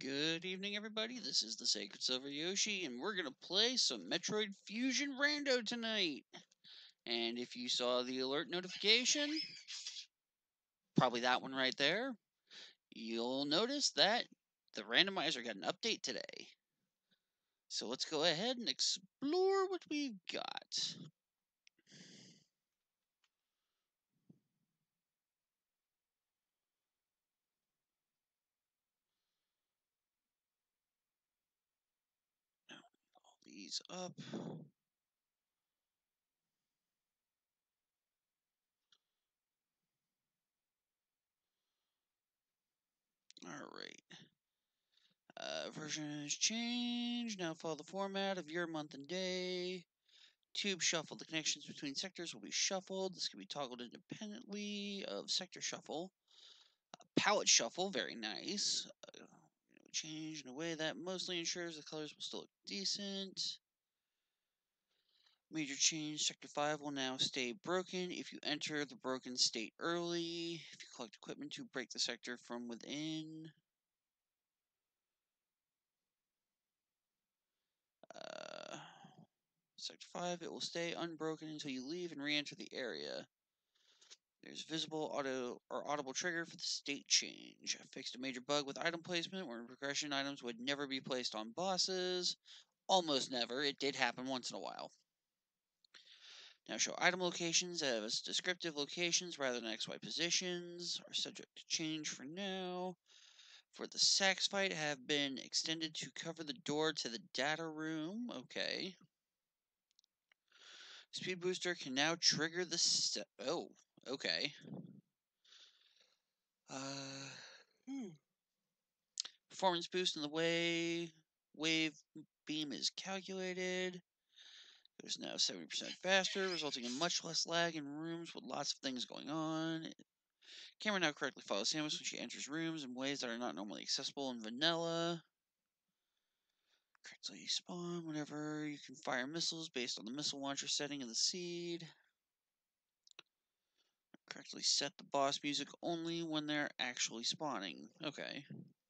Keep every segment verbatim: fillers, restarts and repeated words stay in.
Good evening, everybody. This is the Sacred Silver Yoshi, and we're gonna play some Metroid Fusion Rando tonight. And if you saw the alert notification, probably that one right there, you'll notice that the randomizer got an update today. So let's go ahead and explore what we've got. Now, all these up. All right. Uh, version has changed. Now follow the format of your month and day. Tube shuffle. The connections between sectors will be shuffled. This can be toggled independently of sector shuffle. Uh, palette shuffle, very nice. Uh, change in a way that mostly ensures the colors will still look decent. Major change. Sector five will now stay broken if you enter the broken state early. If you collect equipment to break the sector from within. Uh, sector five, it will stay unbroken until you leave and re-enter the area. There's visible auto or audible trigger for the state change. I fixed a major bug with item placement where progression items would never be placed on bosses. Almost never. It did happen once in a while. Now show item locations as descriptive locations rather than X Y positions. Are subject to change for now. For the sax fight have been extended to cover the door to the data room. Okay. Speed booster can now trigger the st- oh, okay. Uh hmm. Performance boost in the way wave beam is calculated. It is now seventy percent faster, resulting in much less lag in rooms with lots of things going on. Camera now correctly follows Samus when she enters rooms in ways that are not normally accessible in vanilla. Correctly spawn whenever you can fire missiles based on the missile launcher setting of the seed. Correctly set the boss music only when they're actually spawning. Okay.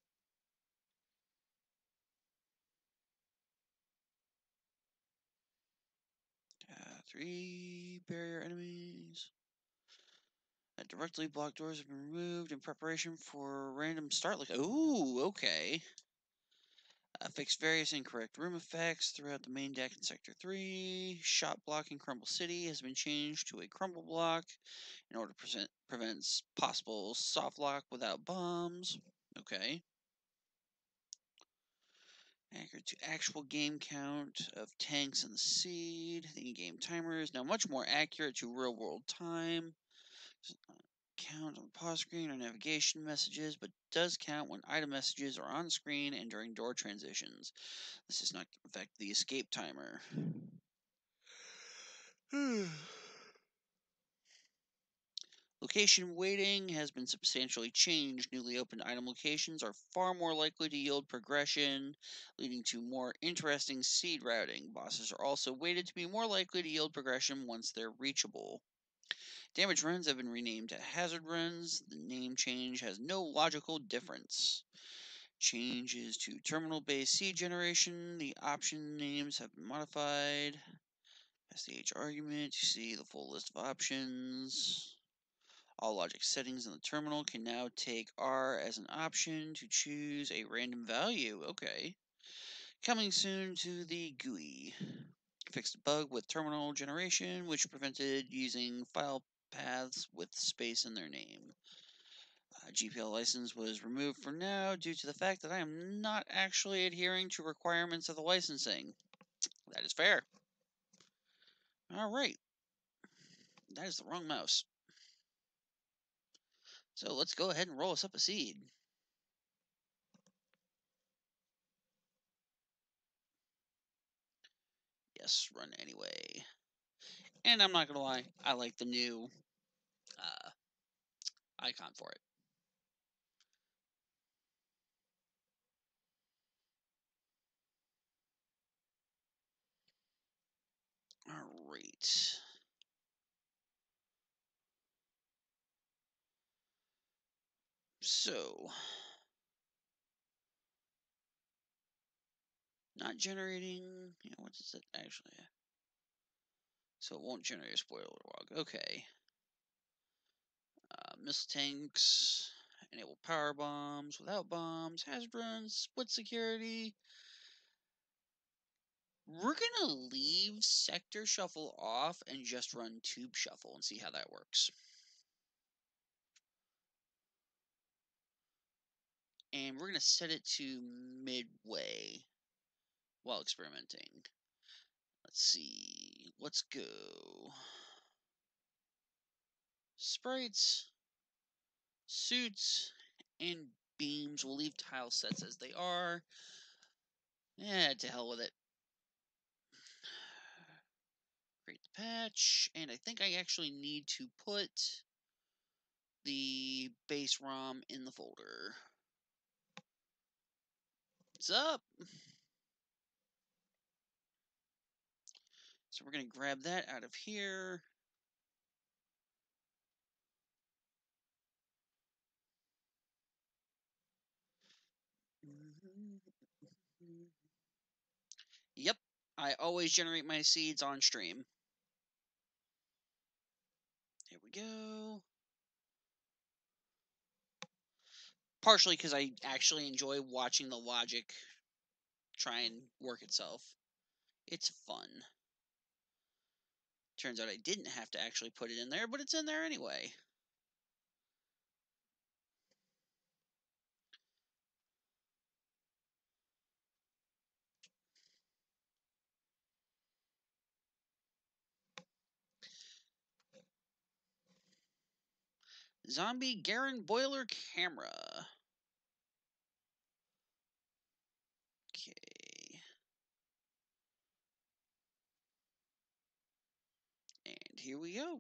Uh, three barrier enemies. Uh, directly blocked doors have been removed in preparation for random start. Like, ooh, okay. Uh, fixed various incorrect room effects throughout the main deck in Sector three. Shot block in Crumble City has been changed to a crumble block in order to present, prevent possible soft lock without bombs. Okay. Accurate to actual game count of tanks and the seed. The in-game timer is now much more accurate to real-world time. Count on the pause screen or navigation messages, but does count when item messages are on screen and during door transitions. This does not affect the escape timer. Location weighting has been substantially changed. Newly opened item locations are far more likely to yield progression, leading to more interesting seed routing. Bosses are also weighted to be more likely to yield progression once they're reachable. Damage runs have been renamed to hazard runs. The name change has no logical difference. Changes to terminal-based seed generation. The option names have been modified. Press the H argument to see the full list of options. All logic settings in the terminal can now take R as an option to choose a random value. Okay. Coming soon to the G U I. Fixed a bug with terminal generation, which prevented using file paths with space in their name. Uh, G P L license was removed for now due to the fact that I am not actually adhering to requirements of the licensing. That is fair. Alright. That is the wrong mouse. So let's go ahead and roll us up a seed. Yes, run anyway. And I'm not gonna lie, I like the new uh, icon for it. Alright. So, Not generating. Yeah, what is it actually? So it won't generate a spoiler log. Okay. Uh, missile tanks. Enable power bombs without bombs. Hazard runs. Split security. We're gonna leave sector shuffle off and just run tube shuffle and see how that works. And we're gonna set it to midway while experimenting. Let's see. Let's go. Sprites, suits, and beams. We'll leave tile sets as they are. Yeah, to hell with it. Create the patch, and I think I actually need to put the base ROM in the folder. What's up? So we're going to grab that out of here. Yep, I always generate my seeds on stream. Here we go. Partially because I actually enjoy watching the logic try and work itself. It's fun. Turns out I didn't have to actually put it in there, but it's in there anyway. Zombie Garen Boiler Camera. Okay. And here we go.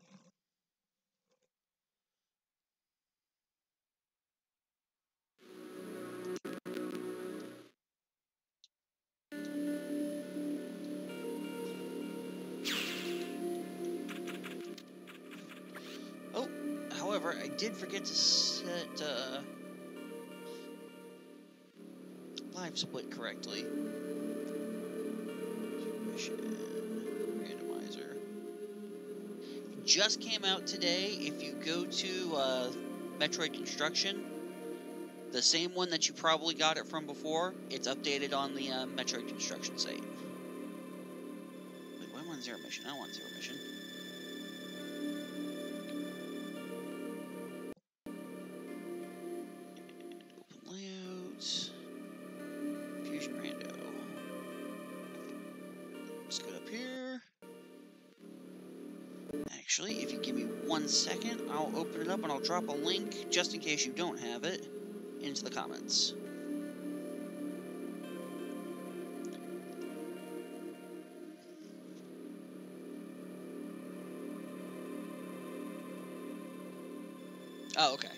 Oh, however, I did forget to set uh, live split correctly. Mission randomizer. Just came out today. If you go to uh, Metroid Construction, the same one that you probably got it from before, it's updated on the uh, Metroid Construction site. Wait, why am I on zero mission? I don't want zero mission. Open layout. Fusion Rando. Let's go up here. Actually, if you give me one second, I'll open it up and I'll drop a link, just in case you don't have it, into the comments. Oh, okay.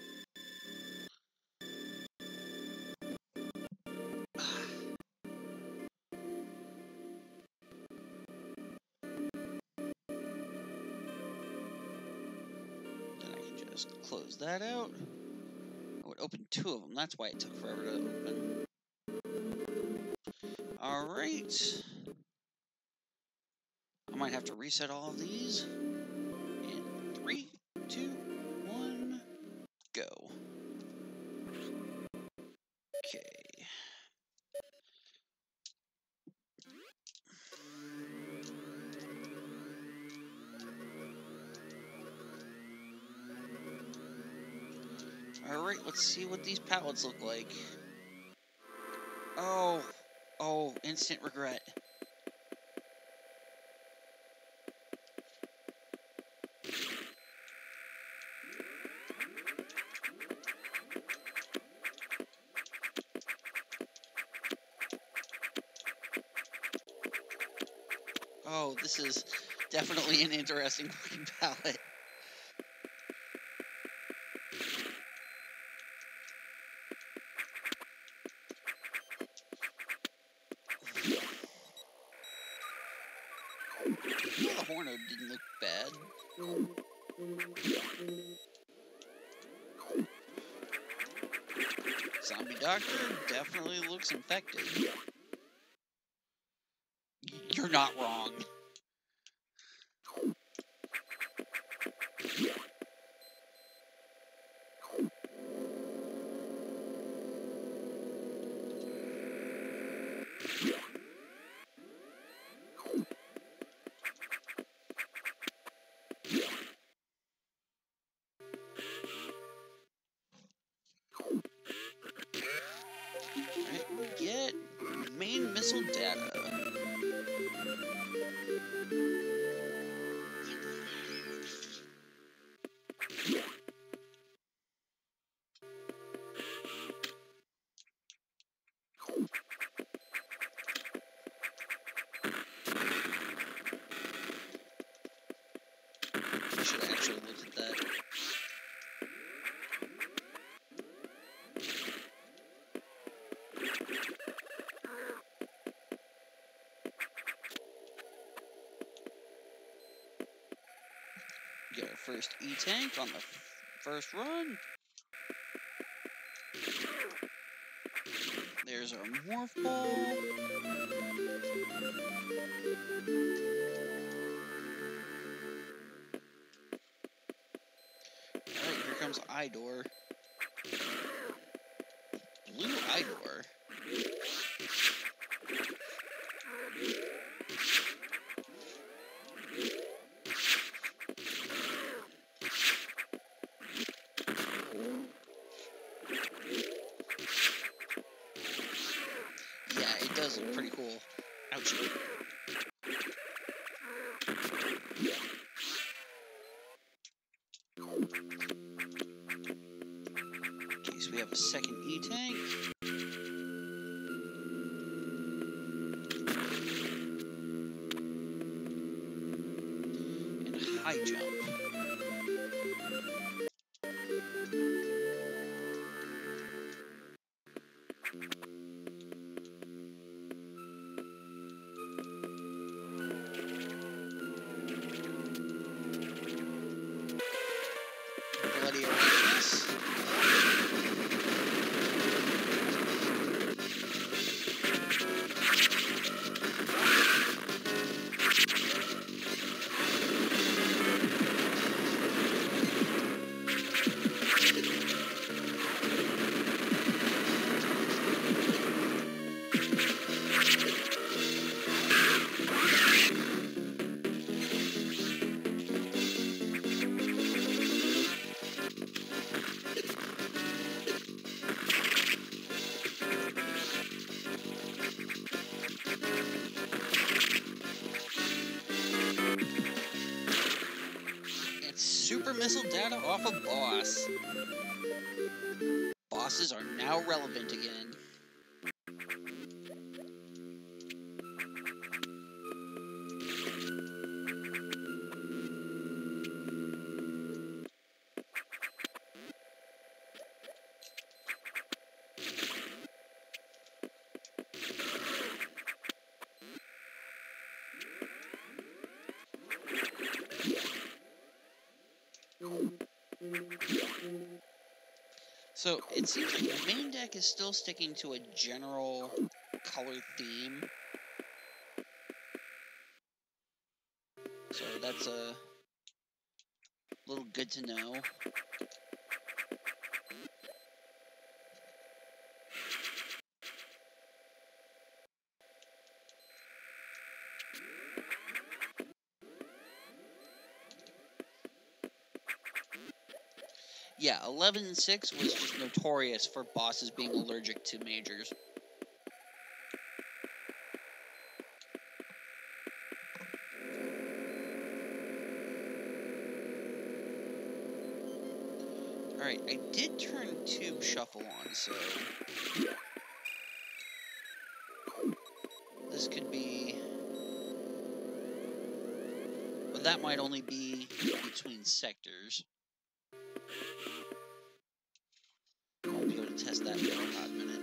Then I can just close that out. Oh, it opened two of them. That's why it took forever to open. Alright. I might have to reset all of these. In three, two, one, go. Okay. Alright, let's see what these pallets look like. Oh, oh, instant regret. Oh, this is definitely an interesting looking palette. Well, the Horno didn't look bad. Zombie Doctor definitely looks infected. You're not wrong. Alright, we get main missile data. I should actually look at that. Get our first E-tank on the first run. There's our morph ball. Alright, here comes Idor. Blue Idor. Yeah, it does look pretty cool. Ouch. Okay, so we have a second E-tank. And a high jump. Bloody awareness. Super missile data off a boss. Bosses are now relevant again. So it seems like the main deck is still sticking to a general color theme. So that's a little good to know. Yeah, eleven six was just notorious for bosses being allergic to majors. Alright, I did turn Tube Shuffle on, so this could be... But that might only be between sectors. I'll be able to test that for a hot minute.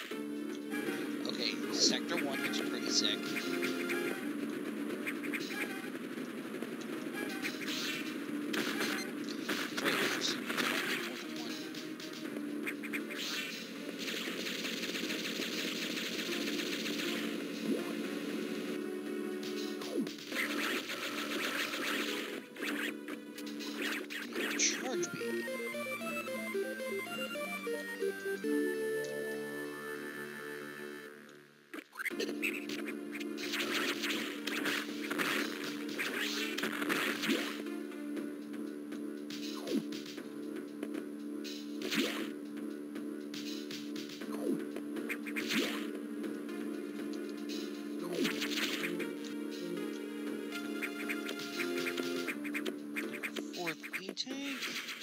Okay, Sector one looks pretty sick. Charge beam. Fourth E-tank.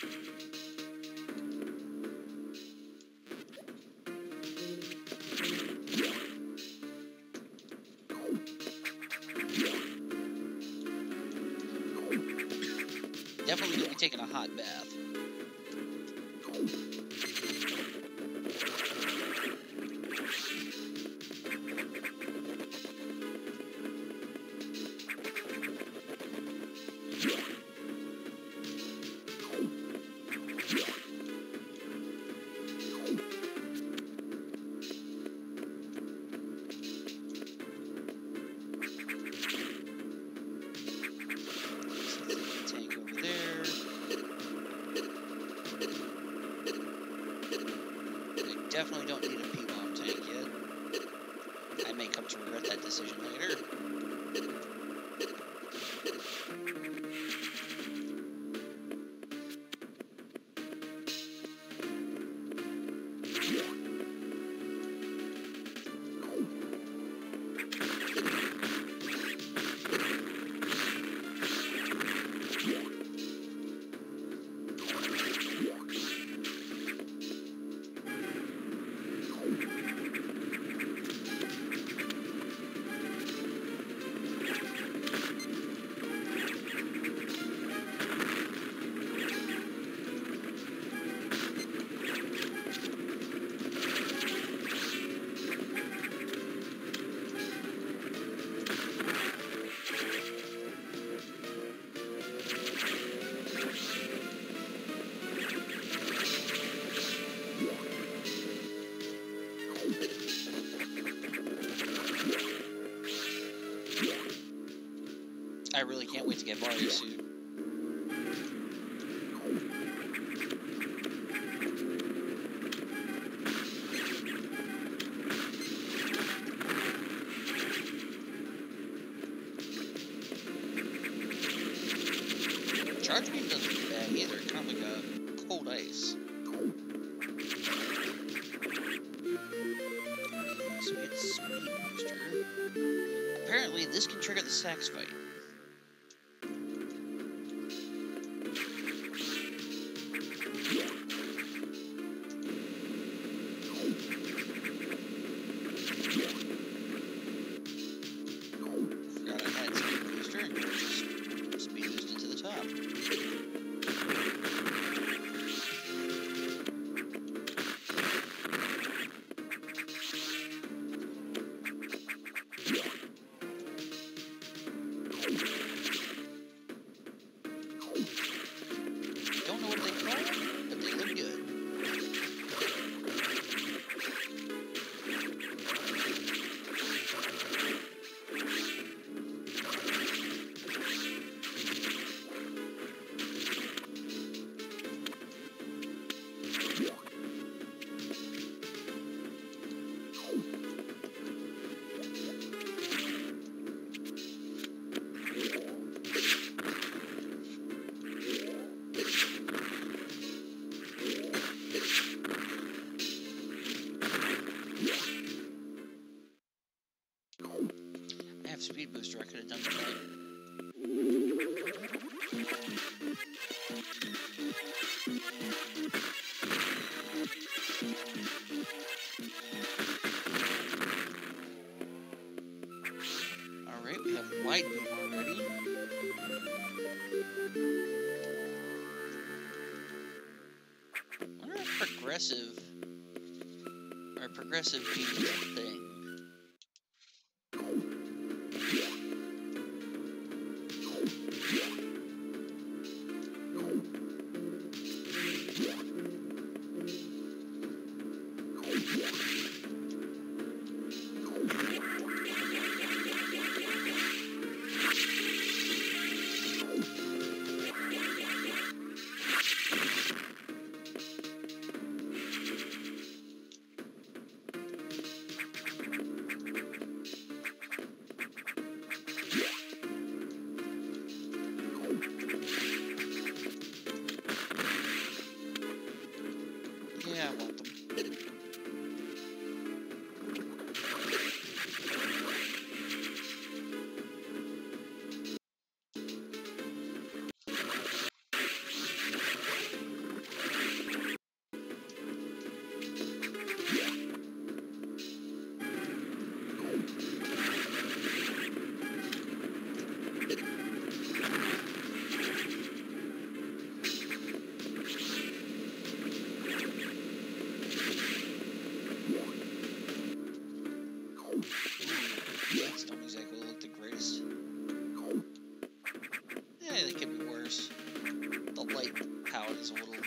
Definitely gonna be taking a hot bath. Tank over there. I definitely don't need a P-bomb tank yet. I may come to regret that decision later. I really can't wait to get Mario's suit. Charge beam doesn't do bad either, kind of like a cold ice. So we get speed booster. Apparently this can trigger the sax fight. Forgot I had speed booster and just speed boosted to the top. Don't know what they call them, but they look good. I have speed booster, I could have done that. Alright, we have wide beam already. I wonder if progressive or progressive beam is a thing. palette is a little...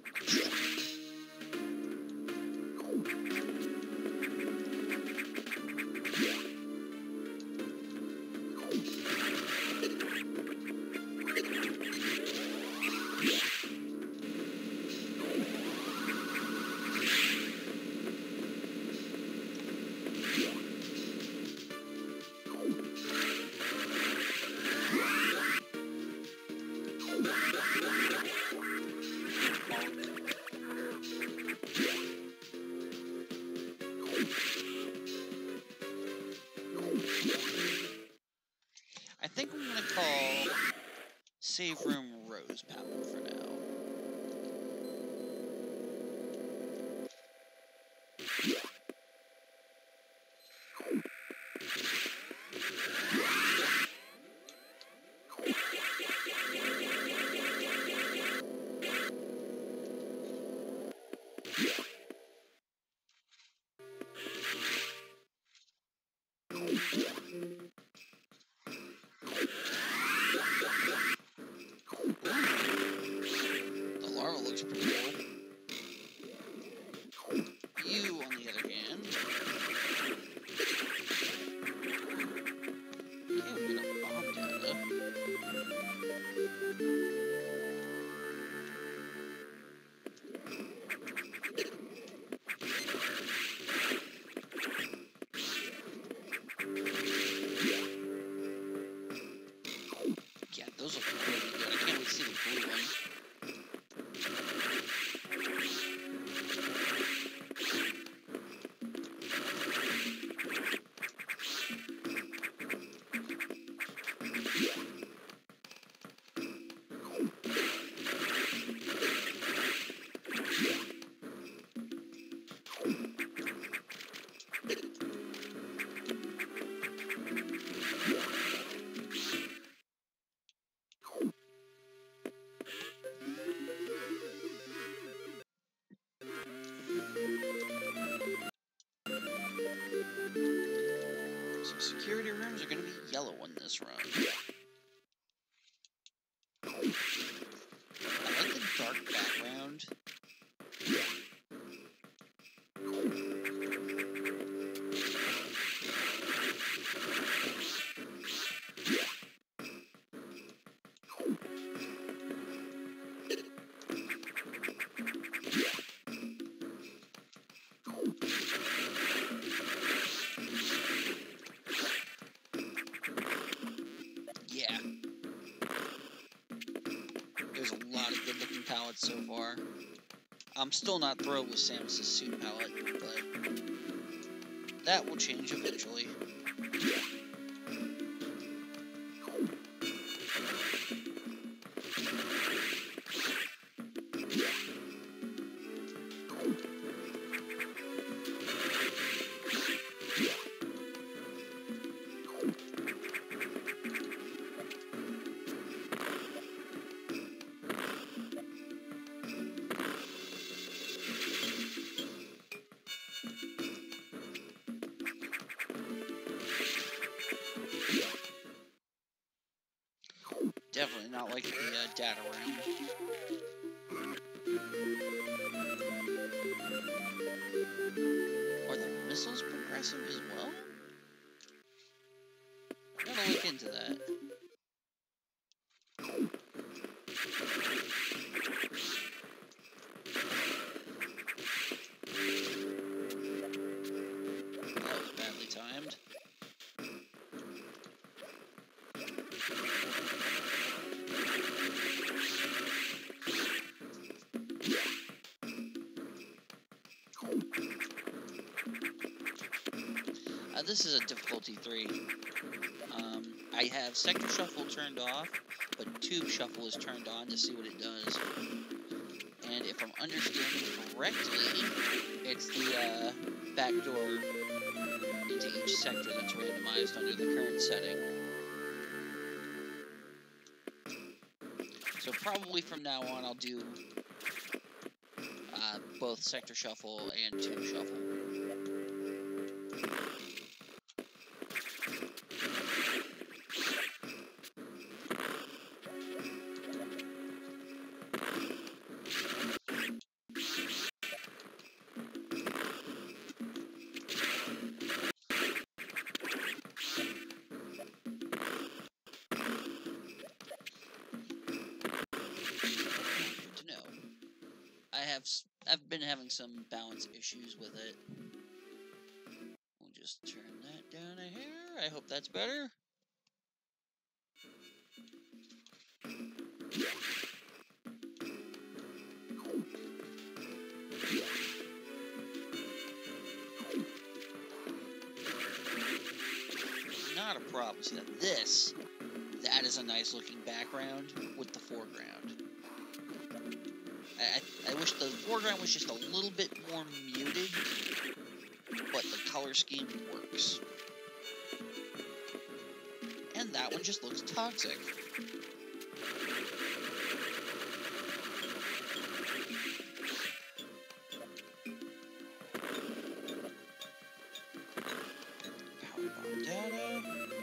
I think I'm gonna call Save Room Rose Palette for now. The larva looks pretty cool. You, on the other hand... Yeah, we got a bomb data. Yeah, those look really good. I can't wait to see the blue one. So security rooms are going to be yellow in this run. I like the dark background. Yeah. There's a lot of good looking palettes so far. I'm still not thrilled with Samus's suit palette, but that will change eventually. Definitely not like the uh, data room. Are the missiles progressive as well? I gotta look into that. That was badly timed. Uh, this is a difficulty three. Um, I have Sector Shuffle turned off, but Tube Shuffle is turned on to see what it does. And if I'm understanding correctly, it's the uh, back door into each sector that's randomized under the current setting. So probably from now on I'll do uh, both Sector Shuffle and Tube Shuffle. have I've been having some balance issues with it. We'll just turn that down a hair. I hope that's better. Not a problem. See, now this, that is a nice looking background with the foreground. I, I wish the foreground was just a little bit more muted, but the color scheme works. And that one just looks toxic. Power bomb data.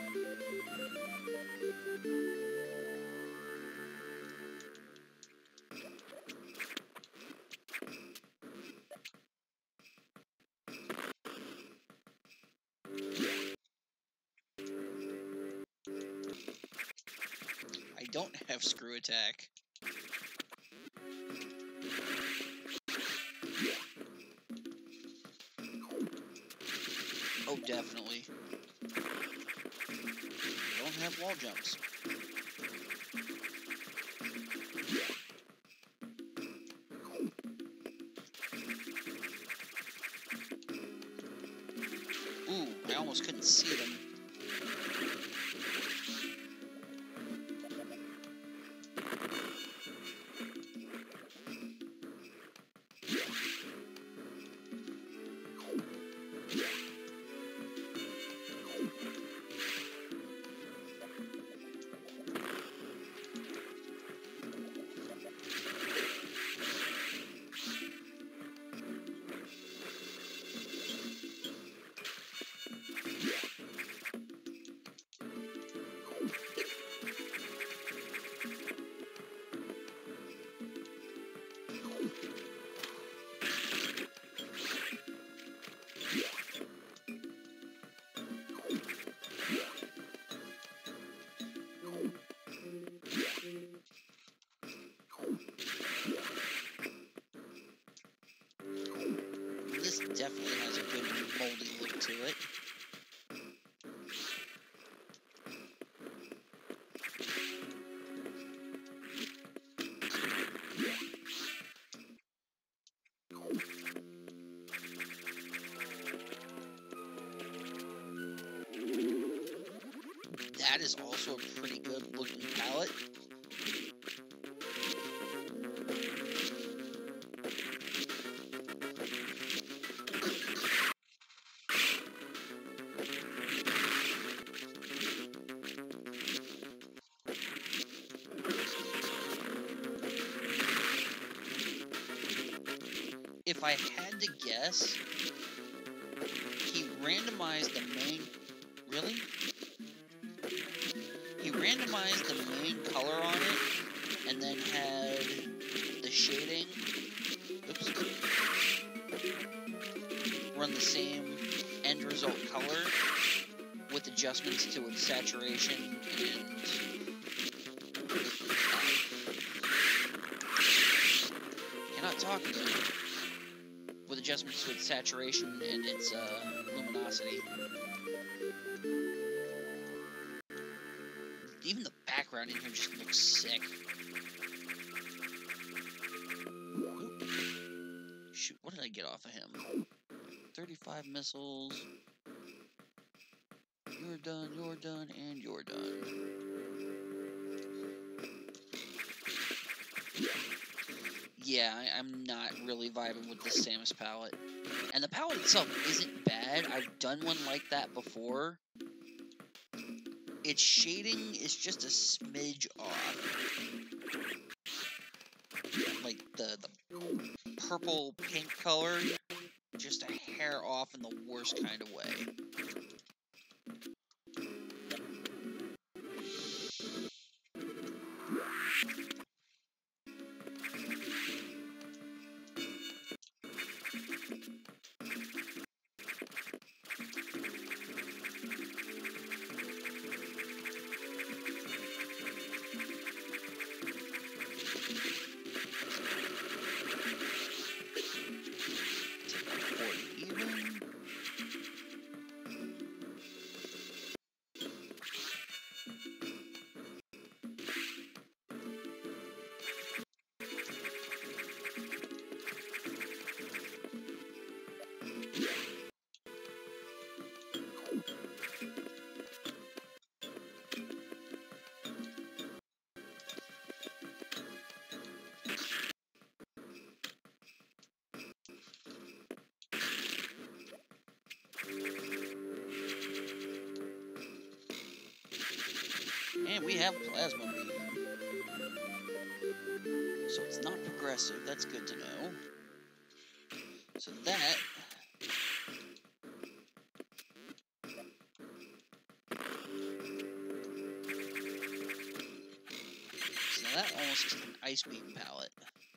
I don't have screw attack. Oh, definitely. Don't have wall jumps. Ooh, I almost couldn't see them. This definitely has a good moldy look to it. That is also a pretty good looking palette. If I had to guess, he randomized the main... Really? He randomized the main color on it, and then had the shading... Oops. Run the same end result color with adjustments to its saturation and... Cannot talk again. With adjustments to its saturation and its uh, luminosity. Even the background in here just looks sick. Oop. Shoot, what did I get off of him? thirty-five missiles. You're done, you're done, and you're done. Yeah, I, I'm not really vibing with the Samus palette. And the palette itself isn't bad. I've done one like that before. Its shading is just a smidge off. Like the, the purple pink color, just a hair off in the worst kind of way. we have plasma beam. So it's not progressive. That's good to know. So that... So that almost is an ice beam palette.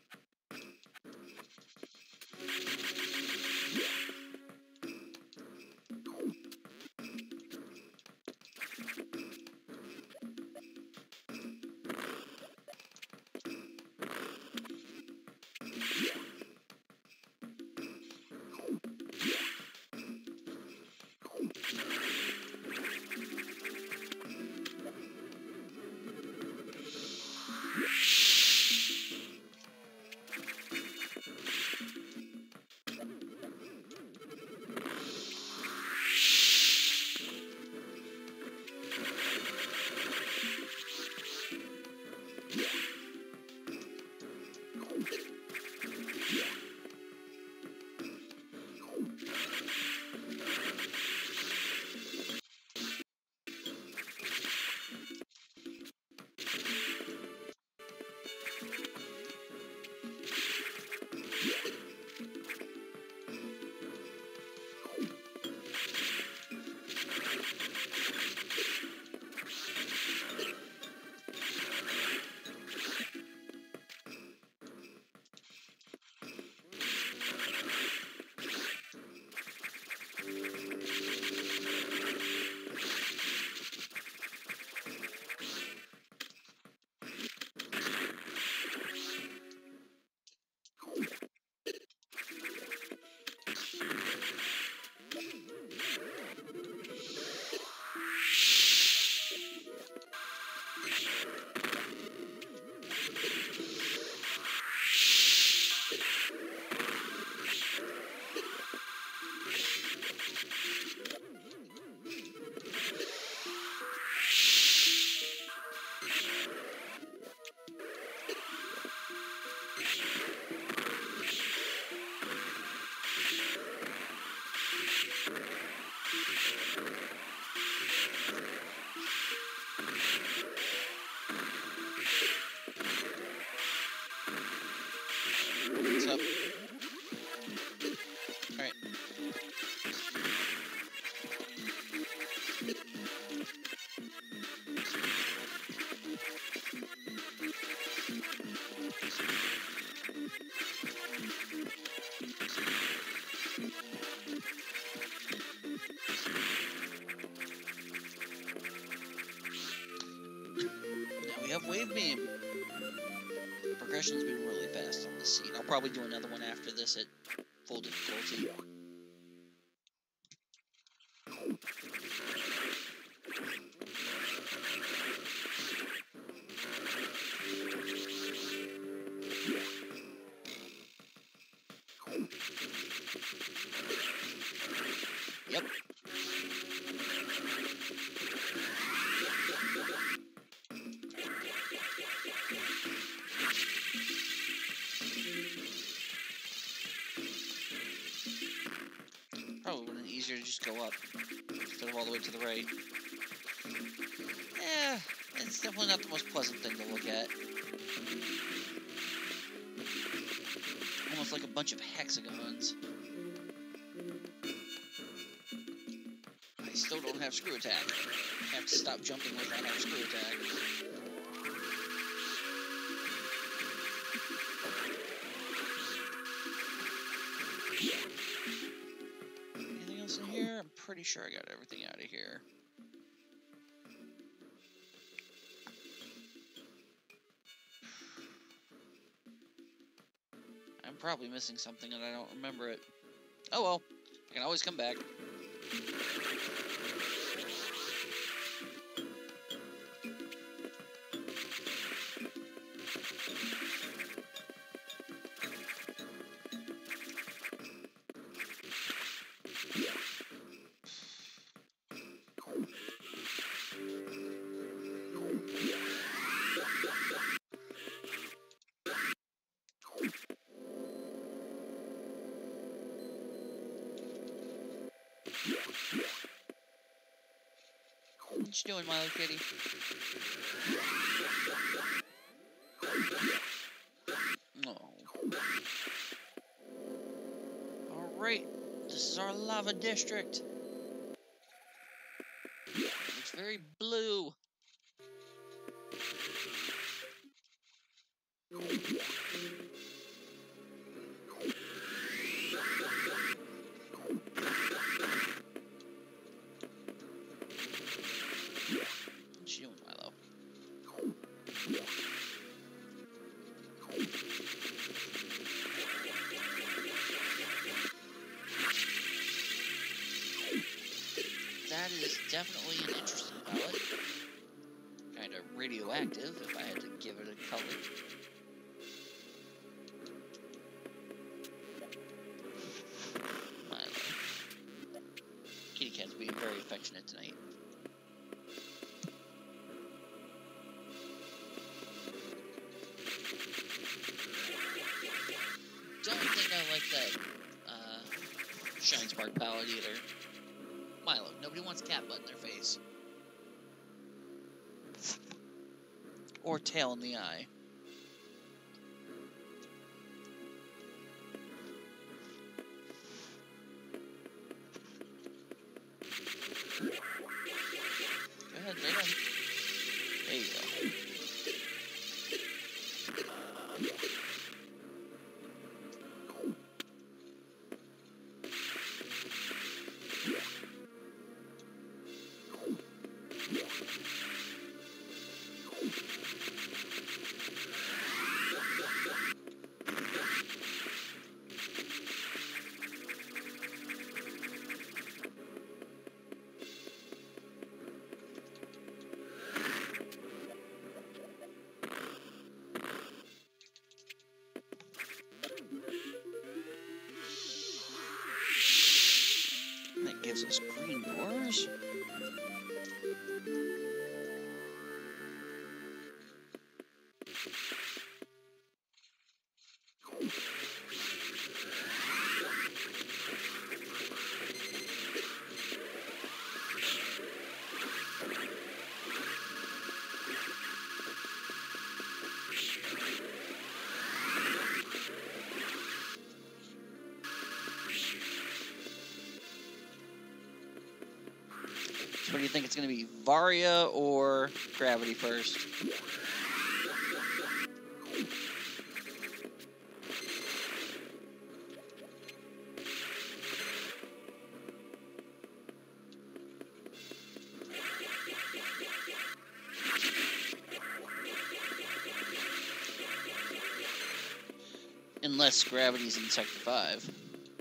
What's up? Alright. Now we have wave beam. Progression's been really fast on this seed. I'll probably do another one after this at full difficulty. Yep. Probably would have been easier to just go up instead of all the way to the right. Yeah, it's definitely not the most pleasant thing to look at. Almost like a bunch of hexagons. I still don't have screw attack. I have to stop jumping with that have screw attack. Anything else in here? I'm pretty sure I got everything out of here. I'm probably missing something and I don't remember it. Oh well, I can always come back. What you doing, Milo Kitty? Oh. Alright, this is our lava district. It's very blue. What you doing, Milo? That is definitely an interesting palette. Kind of radioactive, if I had to give it a color. Milo. Kitty cat's being very affectionate tonight. Don't think I like that uh, Shine Spark palette either. Milo, nobody wants cat butt in their face. Or tail in the eye. Go ahead, right on. There you go. That gives us green doors. So what do you think it's going to be, Varia or Gravity first? Unless Gravity's in Sector five.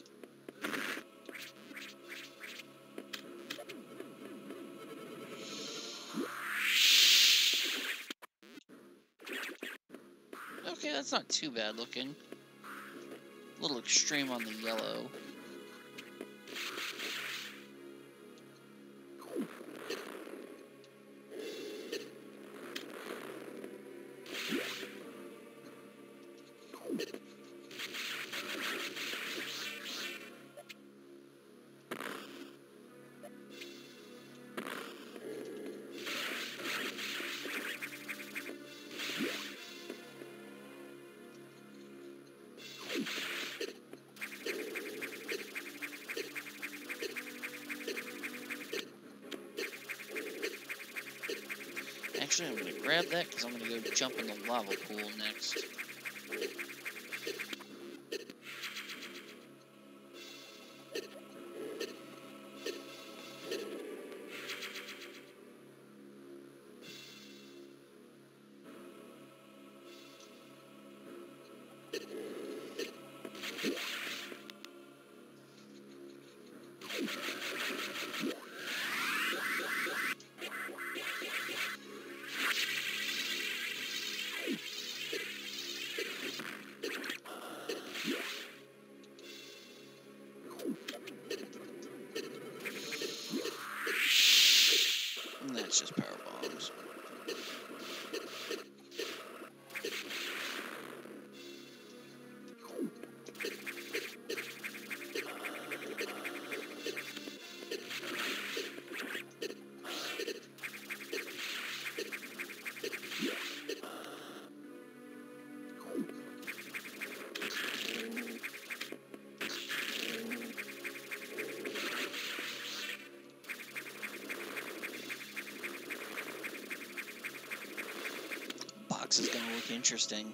Okay, that's not too bad looking. A little extreme on the yellow. Actually, I'm going to grab that because I'm going to go jump in the lava pool next. boss is gonna look interesting.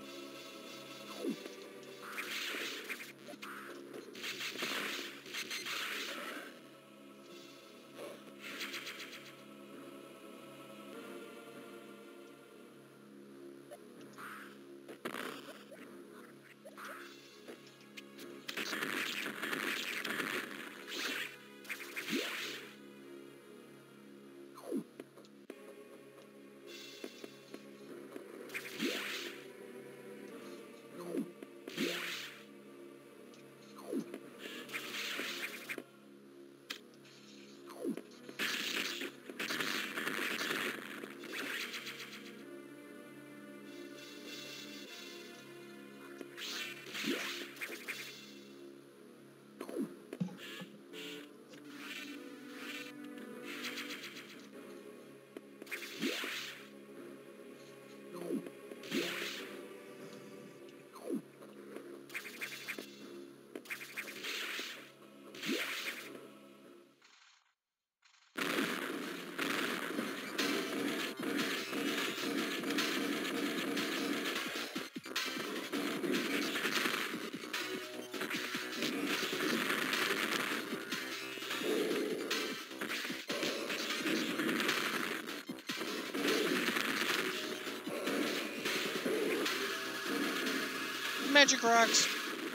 Magic rocks.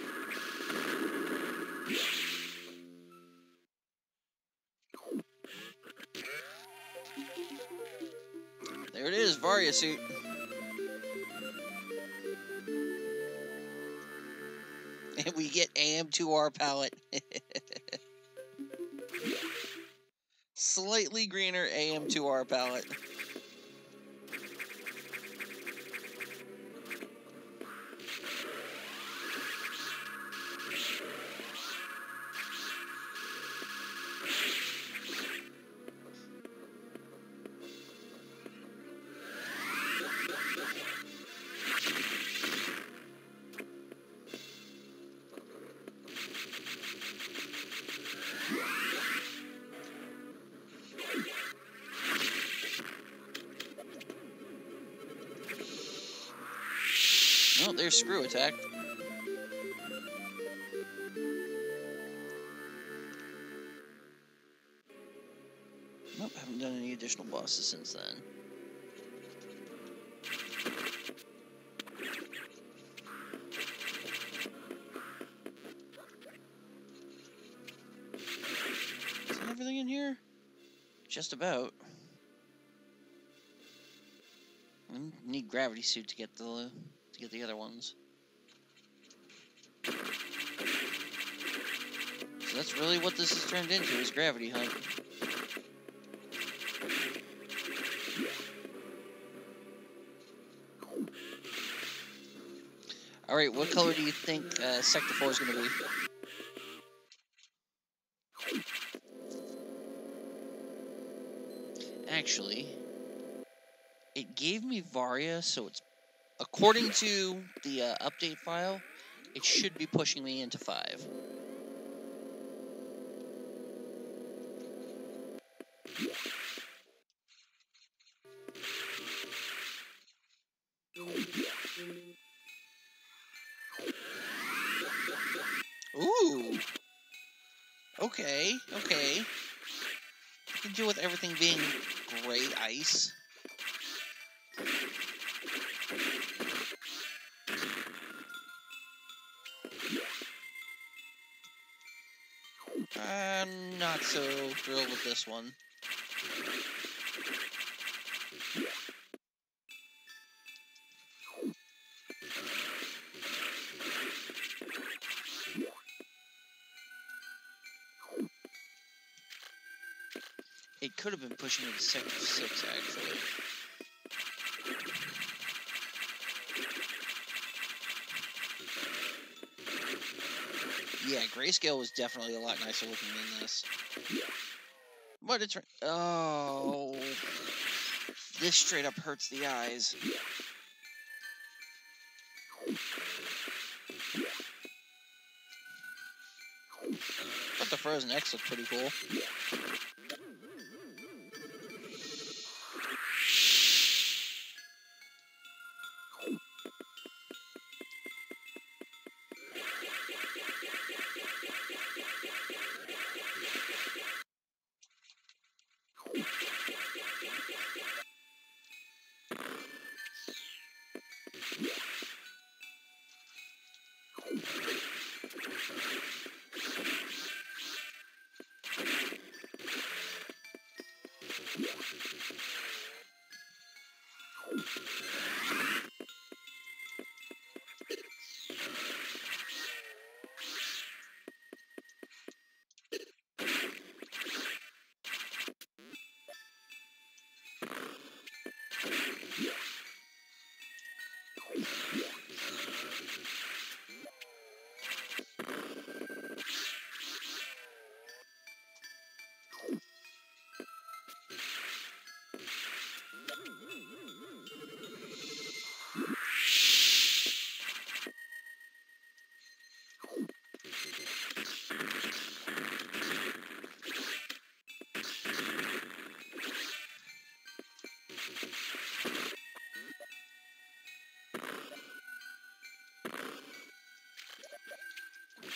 There it is, Varia suit. And we get A M two R palette. Slightly greener A M two R palette. Oh, there's screw attack. Nope, haven't done any additional bosses since then. Is that everything in here? Just about. I need gravity suit to get the to get the other ones. So that's really what this has turned into, is gravity hunt. Alright, what color do you think uh, Sector four is going to be? Actually, it gave me Varia, so it's, according to the uh, update file, it should be pushing me into five. Ooh! Okay, okay. I can deal with everything being gray ice. I'm not so thrilled with this one. It could have been pushing me to Sector six, actually. Yeah, Grayscale was definitely a lot nicer looking than this. But it's... Oh... This straight up hurts the eyes. But the Frozen X look pretty cool.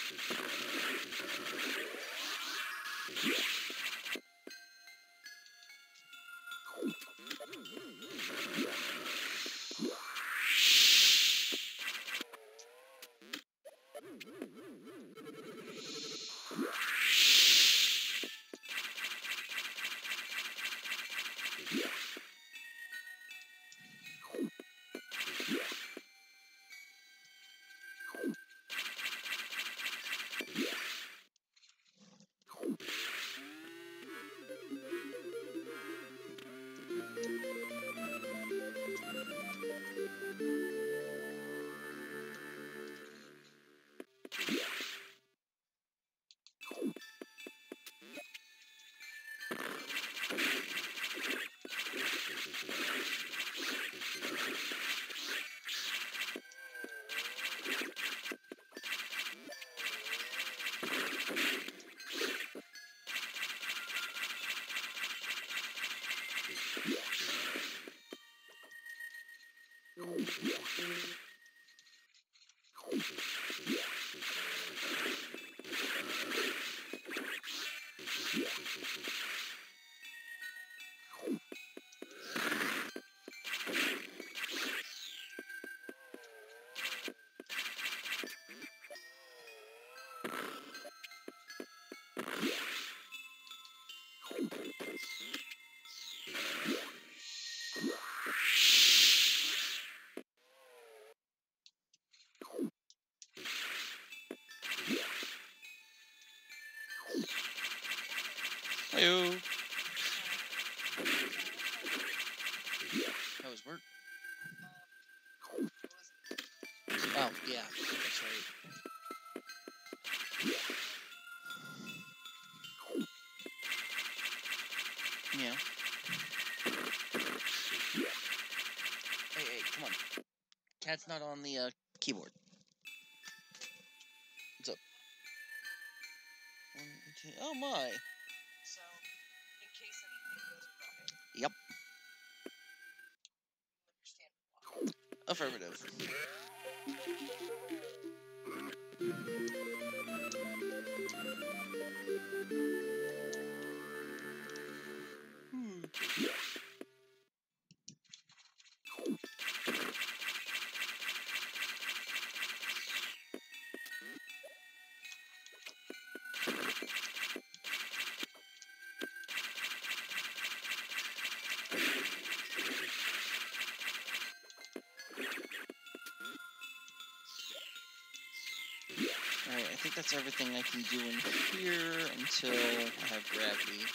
Hello. That was work. Oh, yeah, that's right. Yeah. Hey, hey, come on. Cat's not on the uh, keyboard. What's up? One, two, oh my. So, in case anything goes wrong, Yep. you understand why. Affirmative. Hmm. Alright, I think that's everything I can do in here until I have gravity.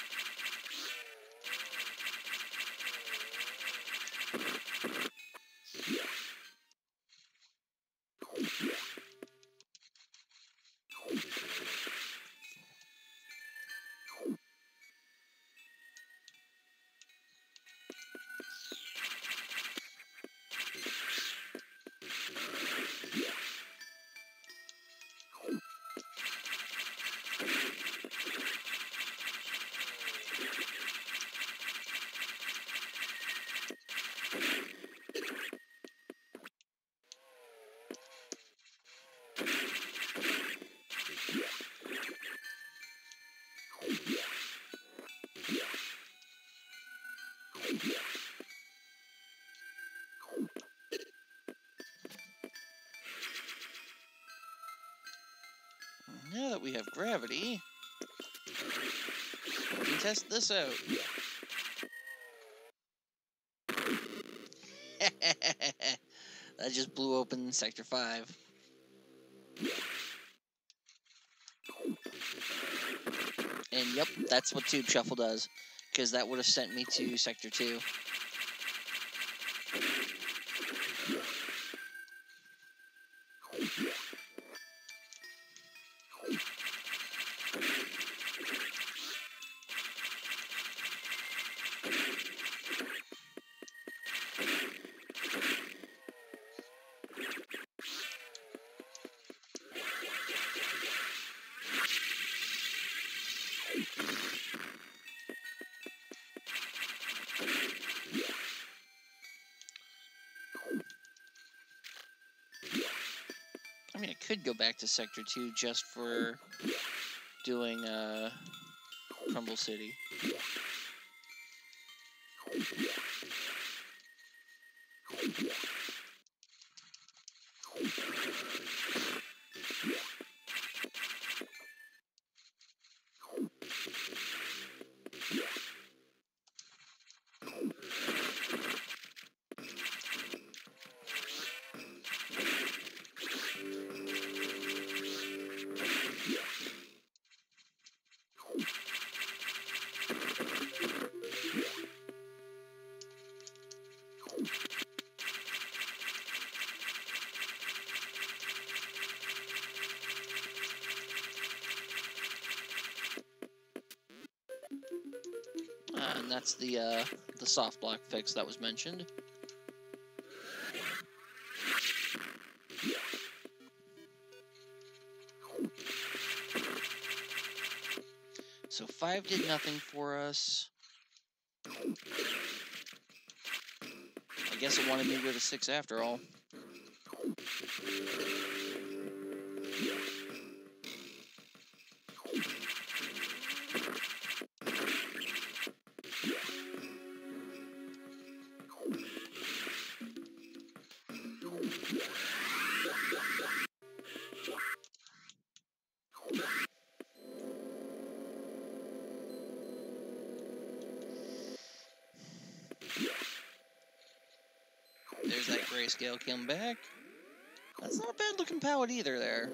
Now that we have gravity, we can test this out. That just blew open Sector five. And yep, that's what Tube Shuffle does, because that would have sent me to Sector two. could go back to Sector two just for doing uh, Crumble City. Uh, and that's the uh, the soft block fix that was mentioned. So five did nothing for us. I guess it wanted me to go to six after all. There's that grayscale come back. That's not a bad looking palette either there.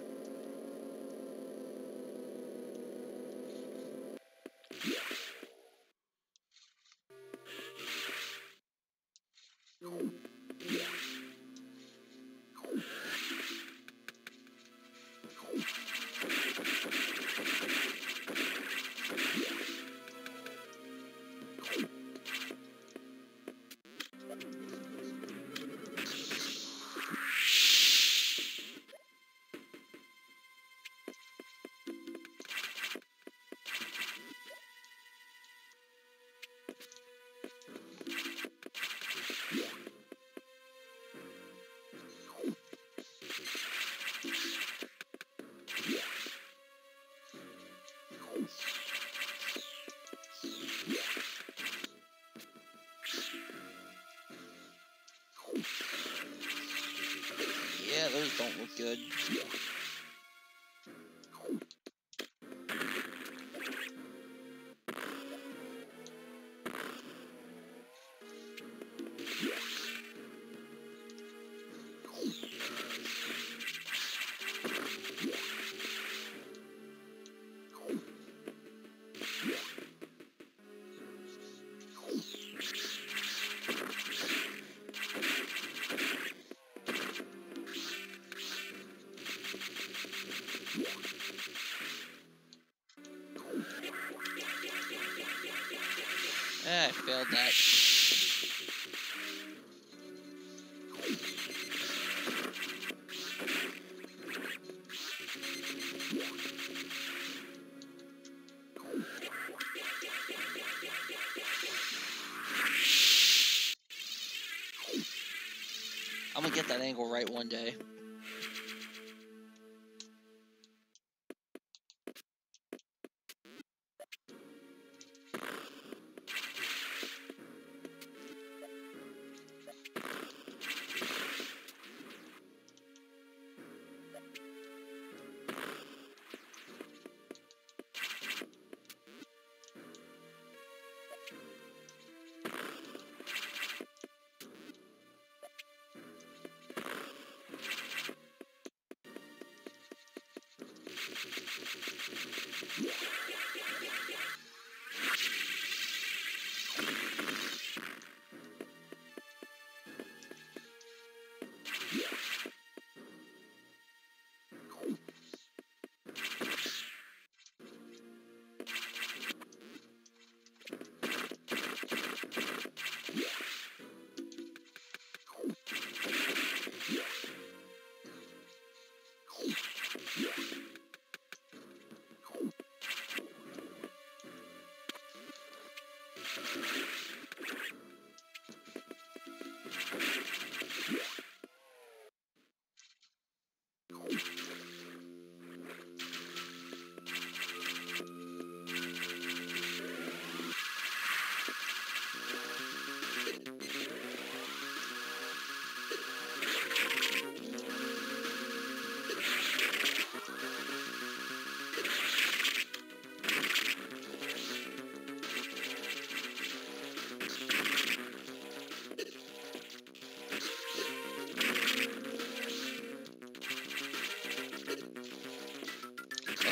Yeah, those don't look good. Ah, I failed that. I'm gonna get that angle right one day.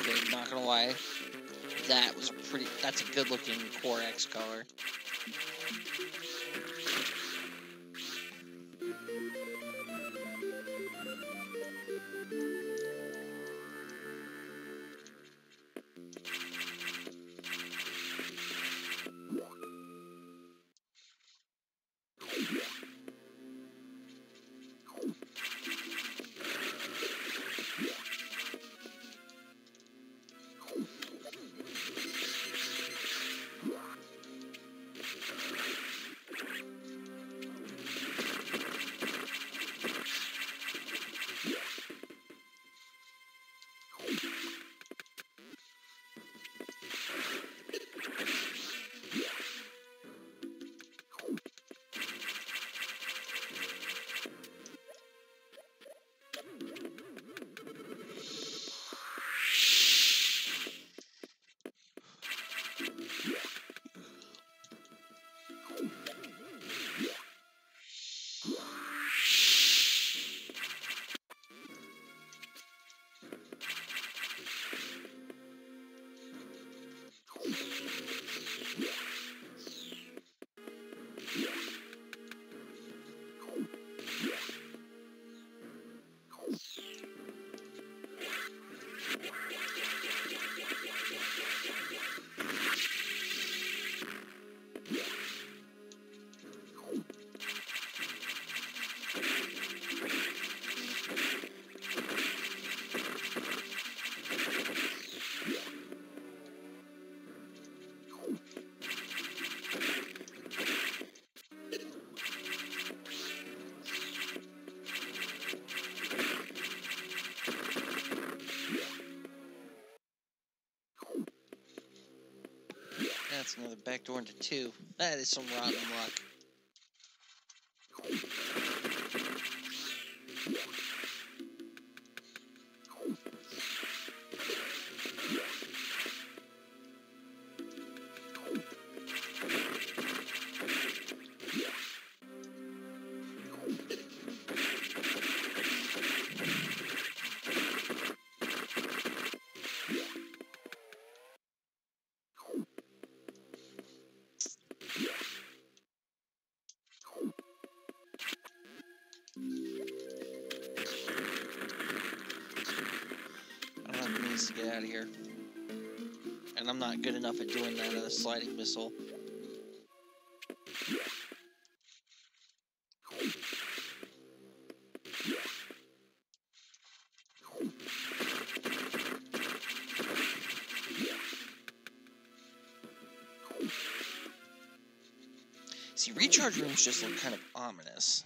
Okay, not gonna lie. That was a pretty, that's a good looking Core X color. That's another backdoor into two. That is some rotten luck. I don't have the means to get out of here. And I'm not good enough at doing that at a sliding missile. See, recharge rooms just look kind of ominous.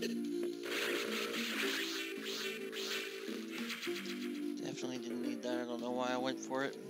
Definitely didn't need that. I don't know why I went for it.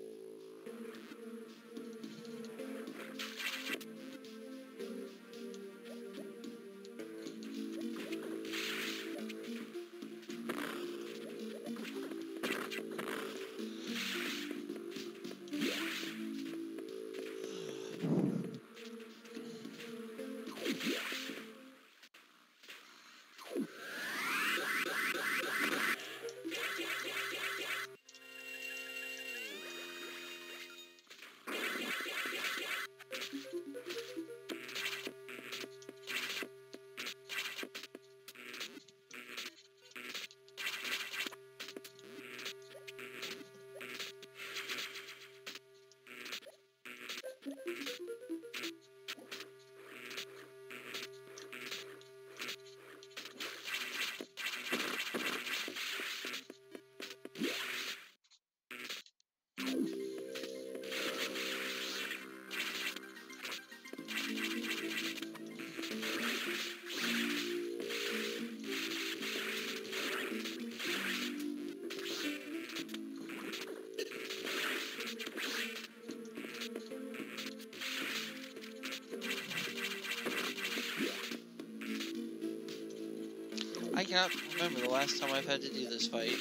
I cannot remember the last time I've had to do this fight.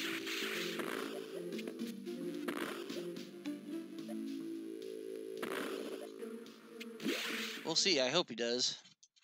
We'll see, I hope he does.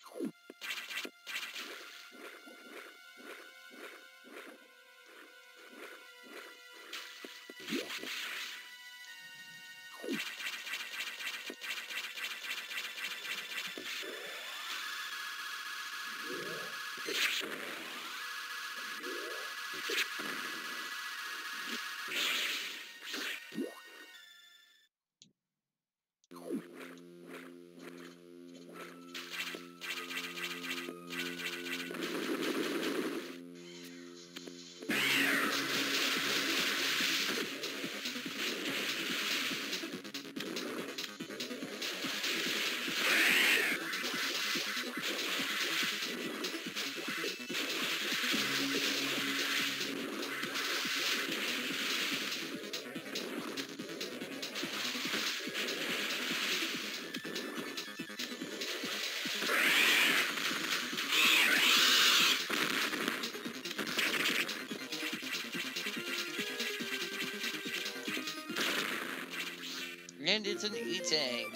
And it's an E-Tank.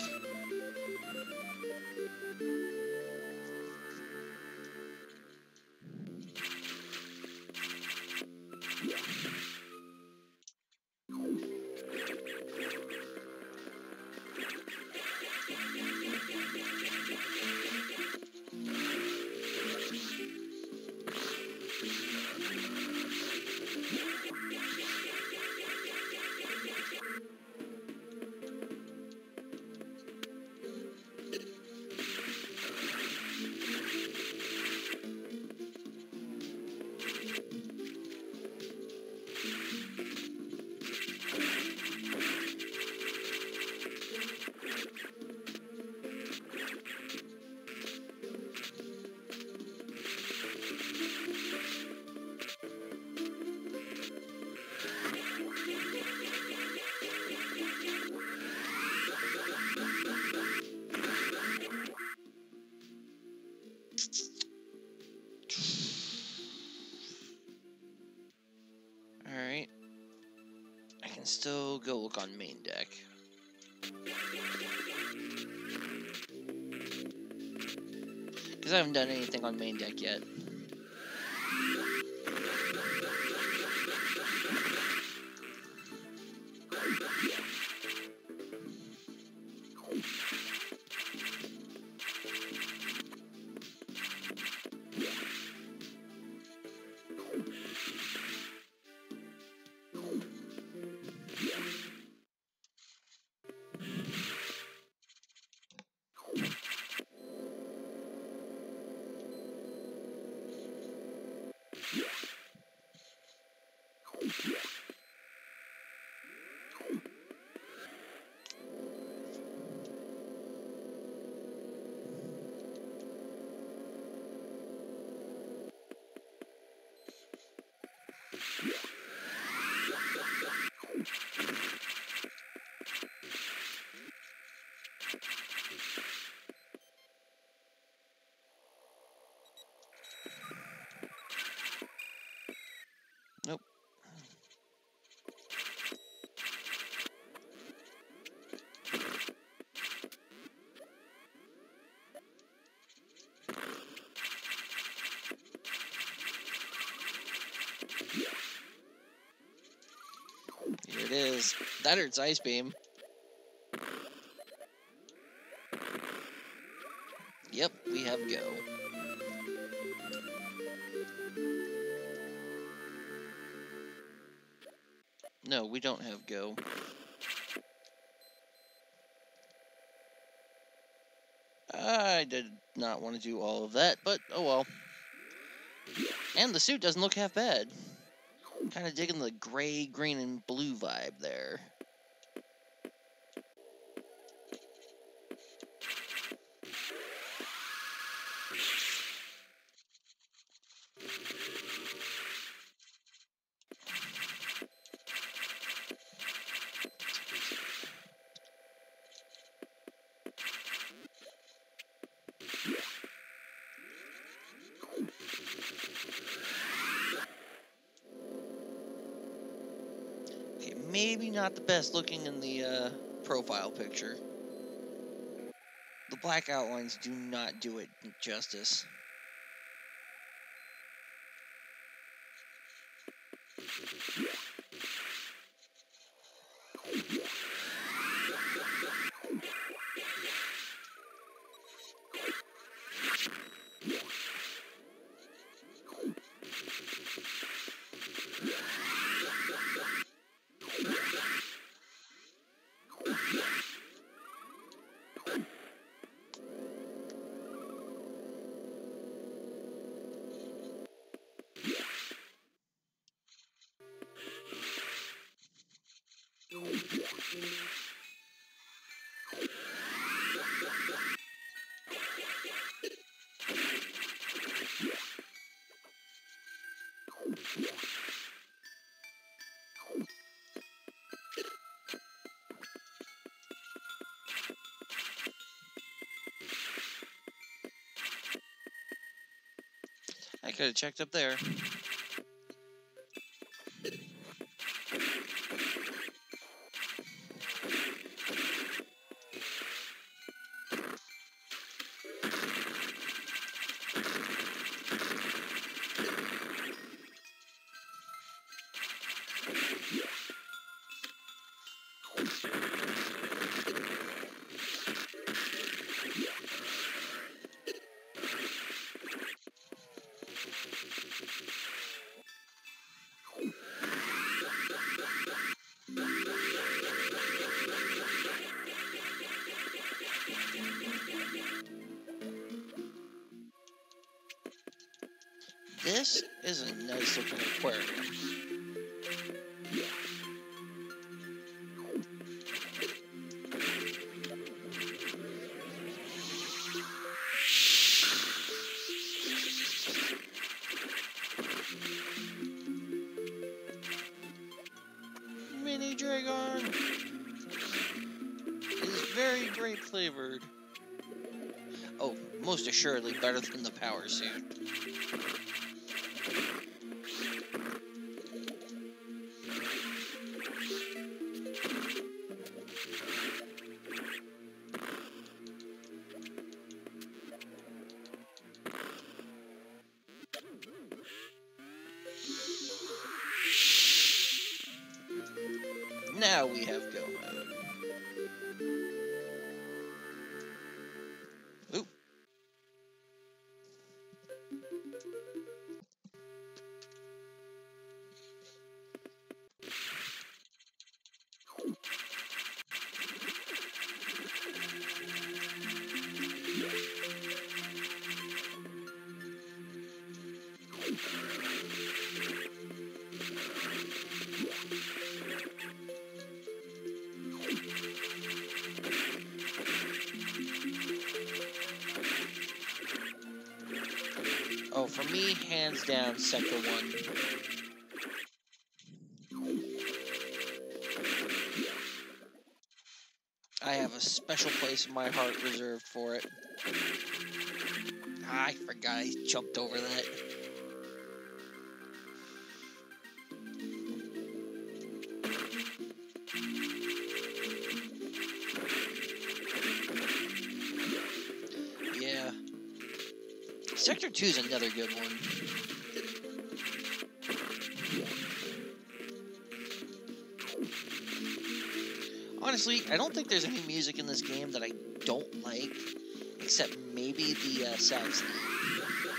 Alright. I can still go look on main deck. Because I haven't done anything on main deck yet. is. That or it's Ice Beam. Yep, we have go. No, we don't have go. I did not want to do all of that, but oh well. And the suit doesn't look half bad. Kind of digging the gray, green, and blue vibe there. Okay, maybe not the best looking in the uh, profile picture. The black outlines do not do it justice. I could have checked up there. This is a nice looking aquarium. Mini Dragon is very grape flavored. Oh, most assuredly better than the power suit. Now we have go mode. Oop. Oh, for me, hands down, Sector one. I have a special place in my heart reserved for it. Ah, I forgot I jumped over that. Yeah. Sector two is another good one. honestly, I don't think there's any music in this game that I don't like, except maybe the uh, sax theme.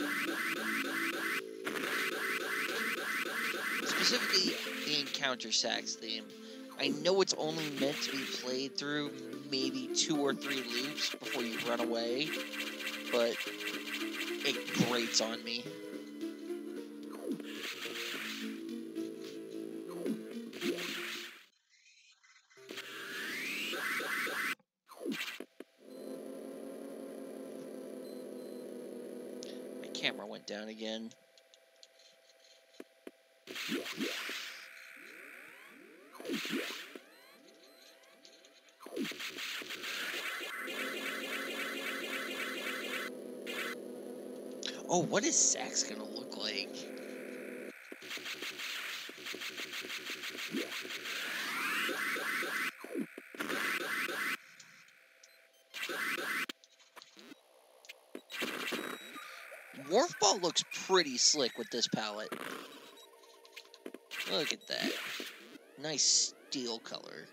Specifically, the encounter sax theme. I know it's only meant to be played through maybe two or three loops before you run away, but it grates on me. My camera went down again. Oh, what is sax gonna look like? Morphball looks pretty slick with this palette. Look at that. Nice steel color.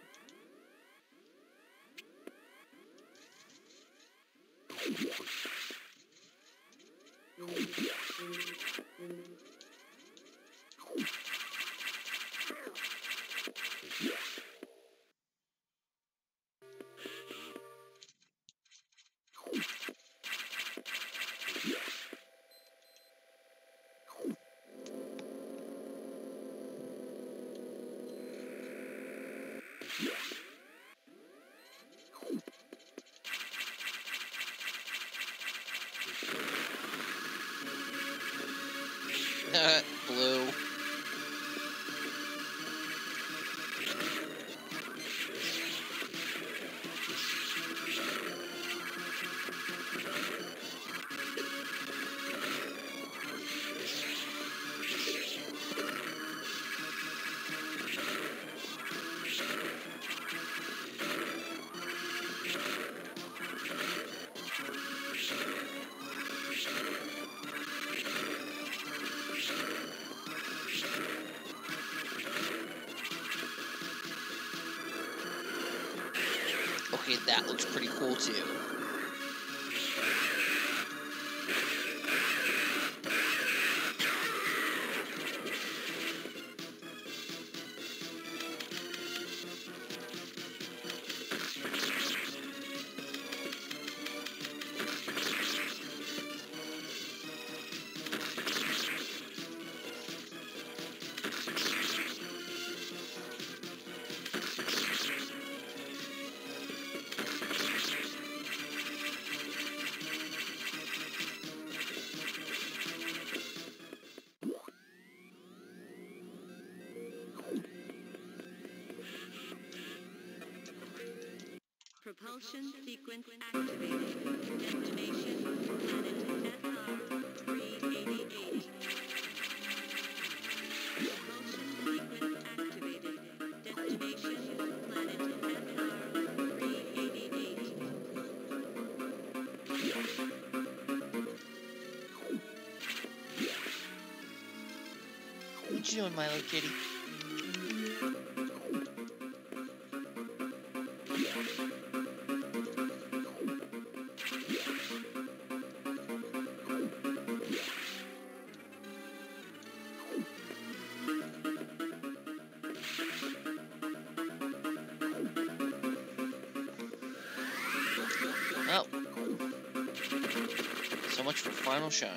Blue. Okay, that looks pretty cool too. Propulsion sequence activated. Destination planet S R three eighty-eight. Propulsion sequence activated. Destination planet S R three eighty-eight. What you doing, my little kitty? Oh. So much for Final Shine.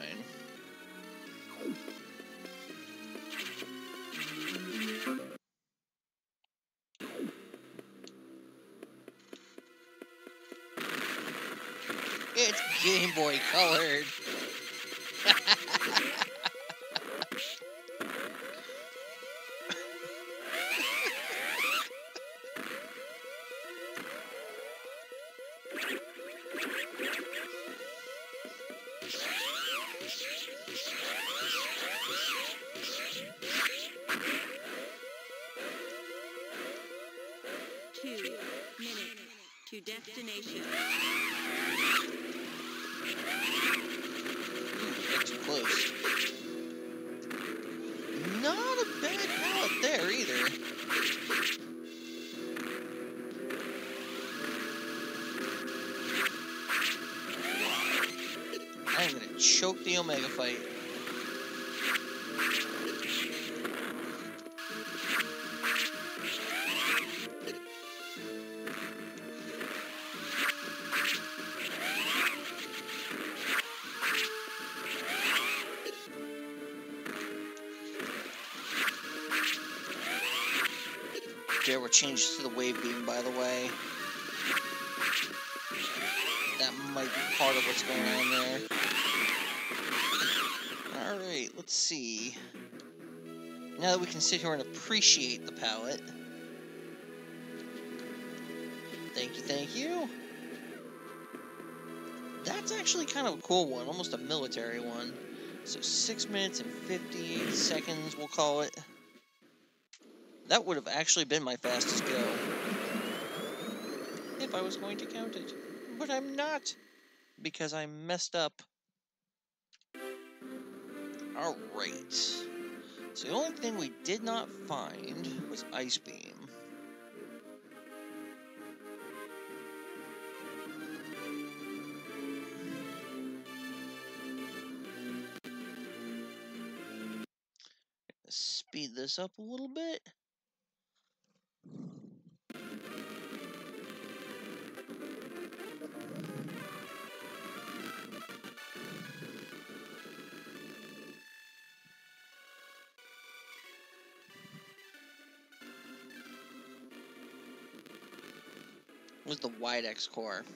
It's Game Boy colored. Two minutes to destination. Ooh, too close. Not a bad palette there either. the Omega fight. There were changes to the wave beam, by the way. That might be part of what's going on there. Alright, let's see. Now that we can sit here and appreciate the palette. Thank you, thank you. That's actually kind of a cool one, almost a military one. So six minutes and fifty-eight seconds, we'll call it. That would have actually been my fastest go. If I was going to count it. But I'm not. Because I messed up. Alright. So the only thing we did not find was Ice Beam. Let's speed this up a little bit. Was the wide X core.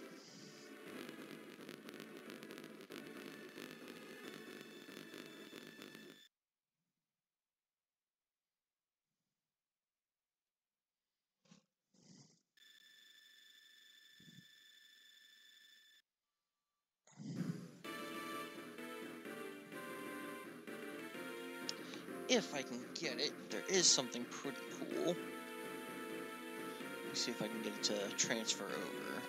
If I can get it, there is something pretty cool. Let me see if I can get it to transfer over.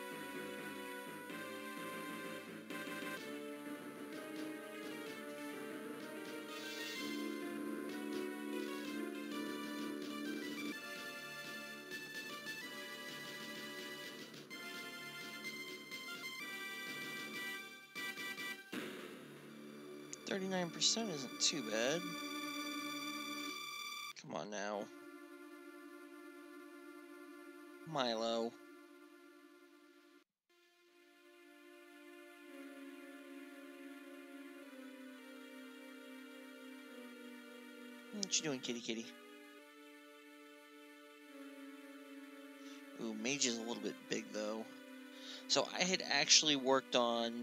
thirty-nine percent isn't too bad. Come on now. Milo. What you doing, kitty kitty? Ooh, Mage is a little bit big, though. So I had actually worked on...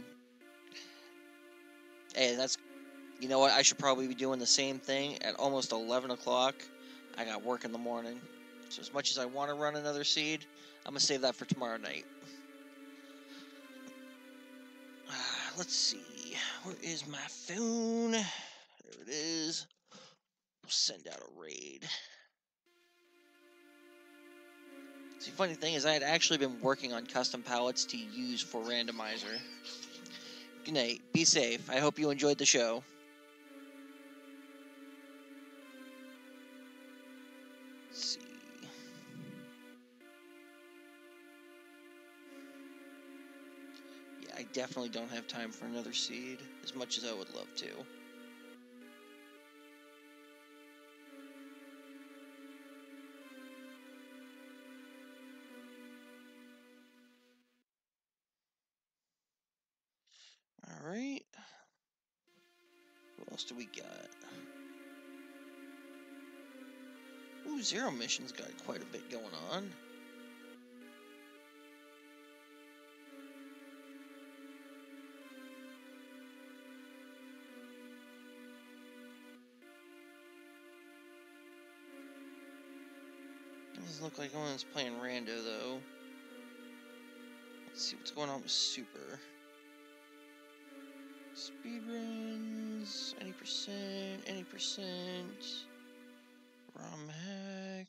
Hey, that's... You know what? I should probably be doing the same thing at almost eleven o'clock. I got work in the morning. So as much as I want to run another seed, I'm going to save that for tomorrow night. Uh, let's see. Where is my phone? There it is. We'll send out a raid. See, funny thing is I had actually been working on custom palettes to use for randomizer. Good night. Be safe. I hope you enjoyed the show. Let's see. Yeah, I definitely don't have time for another seed, as much as I would love to. Alright. What else do we got? Ooh, Zero Mission's got quite a bit going on. Doesn't look like anyone's playing Rando, though. Let's see what's going on with Super. Speedruns, any percent, any percent. ROM hack.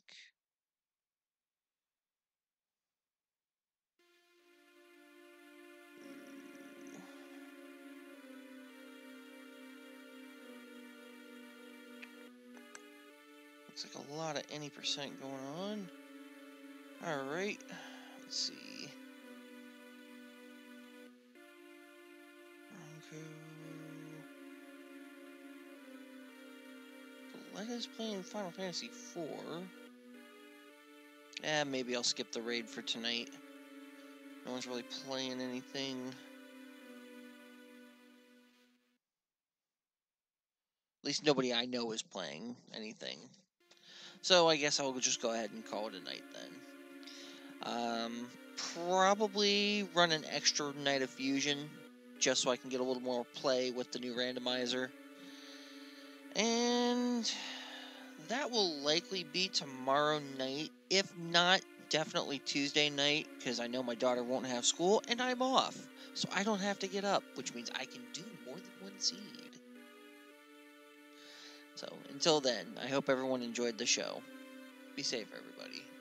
Looks like a lot of any percent going on. Alright, let's see. Bronco. Lega's playing Final Fantasy four. Eh, maybe I'll skip the raid for tonight. No one's really playing anything. At least nobody I know is playing anything. So I guess I'll just go ahead and call it a night then. Um, probably run an extra night of Fusion, just so I can get a little more play with the new randomizer. And that will likely be tomorrow night. If not, definitely Tuesday night, because I know my daughter won't have school, and I'm off. So I don't have to get up, which means I can do more than one seed. So, until then, I hope everyone enjoyed the show. Be safe, everybody.